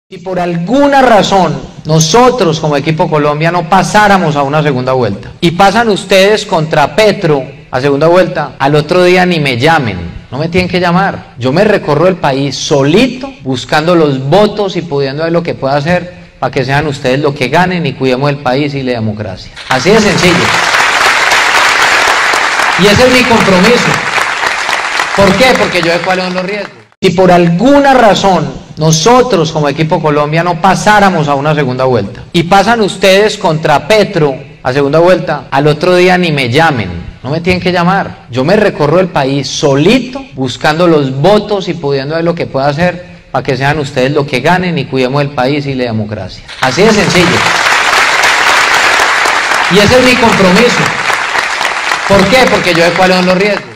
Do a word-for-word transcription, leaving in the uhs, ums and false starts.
Si por alguna razón nosotros como equipo Colombia no pasáramos a una segunda vuelta y pasan ustedes contra Petro a segunda vuelta, al otro día ni me llamen, no me tienen que llamar. Yo me recorro el país solito buscando los votos y pudiendo ver lo que pueda hacer para que sean ustedes los que ganen y cuidemos el país y la democracia. Así de sencillo. Y ese es mi compromiso. ¿Por qué? Porque yo sé cuáles son los riesgos. Si por alguna razón nosotros como equipo Colombia no pasáramos a una segunda vuelta y pasan ustedes contra Petro a segunda vuelta, al otro día ni me llamen, no me tienen que llamar. Yo me recorro el país solito buscando los votos y pudiendo ver lo que pueda hacer para que sean ustedes los que ganen y cuidemos el país y la democracia. Así de sencillo. Y ese es mi compromiso. ¿Por qué? Porque yo sé cuáles son los riesgos.